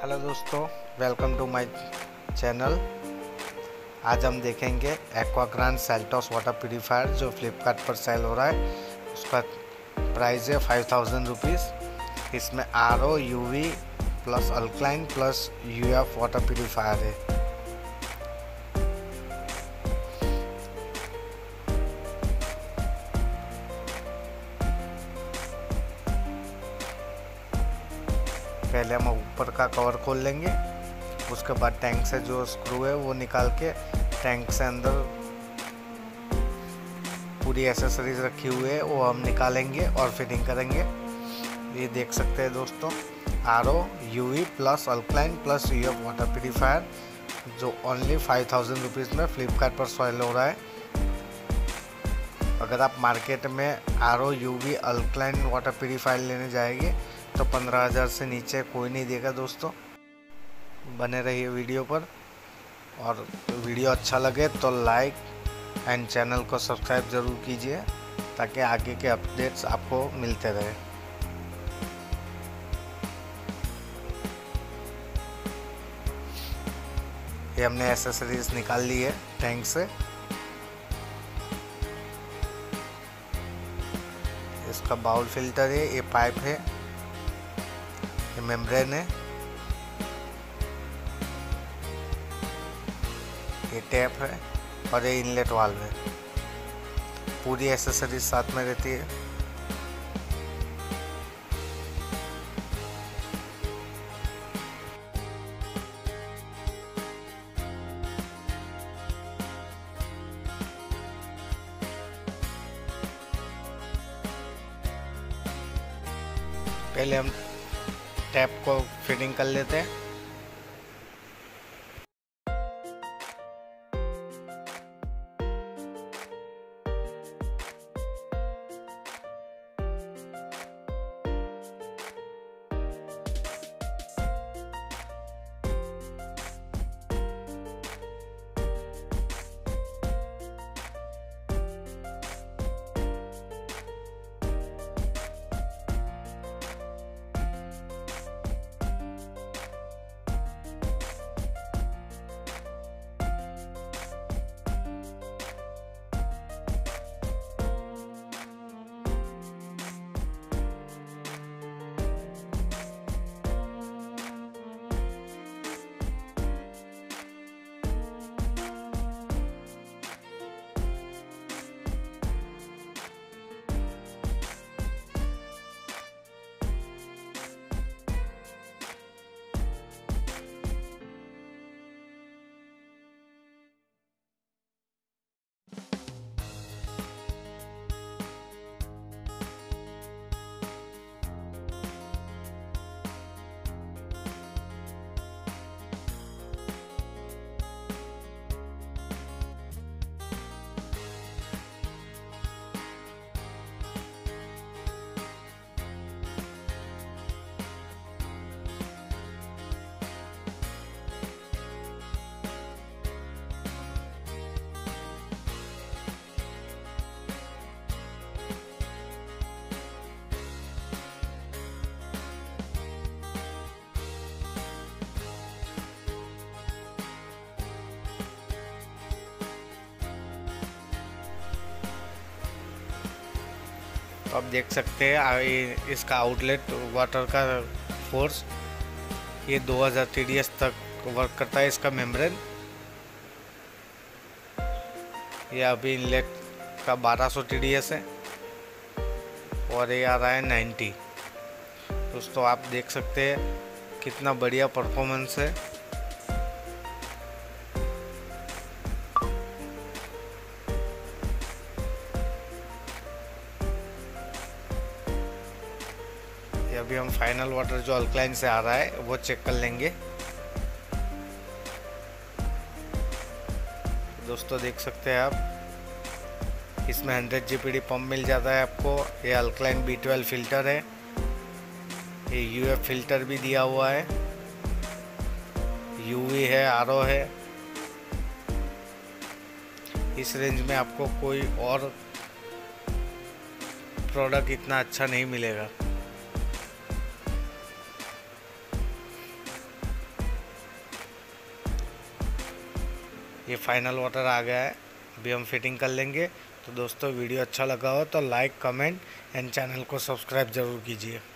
Hello दोस्तों, welcome to my channel. आज हम देखेंगे एक्वाग्रांड सेल्टॉस वाटर प्यूरीफायर जो फ्लिपकार्ट पर सेल हो रहा है। उसका प्राइस है 5000 रुपीज़। इसमें RO UV plus alkaline plus UF water purifier है। पहले हम ऊपर का कवर खोल लेंगे, उसके बाद टैंक से जो स्क्रू है वो निकाल के टैंक से अंदर पूरी एसेसरीज रखी हुई है वो हम निकालेंगे और फिटिंग करेंगे। ये देख सकते हैं दोस्तों, RO UV plus alkaline plus UF water purifier जो ओनली 5000 रुपीज़ में फ्लिपकार्ट पर सेल हो रहा है। अगर आप मार्केट में RO UV alkaline water purifier लेने जाएंगे तो 15,000 से नीचे कोई नहीं देगा। दोस्तों बने रहिए वीडियो पर, और वीडियो अच्छा लगे तो लाइक एंड चैनल को सब्सक्राइब ज़रूर कीजिए ताकि आगे के अपडेट्स आपको मिलते रहे। ये हमने एसेसरीज निकाल ली है टैंक से। इसका बाउल फिल्टर है, ये पाइप है, ये मेम्ब्रेन है, ये टैप है और ये इनलेट वाल्व है। पूरी एसेसरीज साथ में रहती है। पहले हम टैप को फिटिंग कर लेते हैं। तो आप देख सकते हैं इसका आउटलेट वाटर का फोर्स ये 2000 TDS तक वर्क करता है। इसका मेम्ब्रेन ये अभी इनलेट का 1200 TDS है और ये आ रहा है 90। दोस्तों आप देख सकते हैं कितना बढ़िया परफॉर्मेंस है। अभी हम फाइनल वाटर जो अल्कलाइन से आ रहा है वो चेक कर लेंगे। दोस्तों देख सकते हैं आप, इसमें 100 GPD पंप मिल जाता है आपको। ये अल्कलाइन B12 फिल्टर है, ये UF फिल्टर भी दिया हुआ है, UV है, RO है। इस रेंज में आपको कोई और प्रोडक्ट इतना अच्छा नहीं मिलेगा। ये फाइनल वाटर आ गया है, अभी हम फिटिंग कर लेंगे। तो दोस्तों वीडियो अच्छा लगा हो तो लाइक, कमेंट एंड चैनल को सब्सक्राइब ज़रूर कीजिए।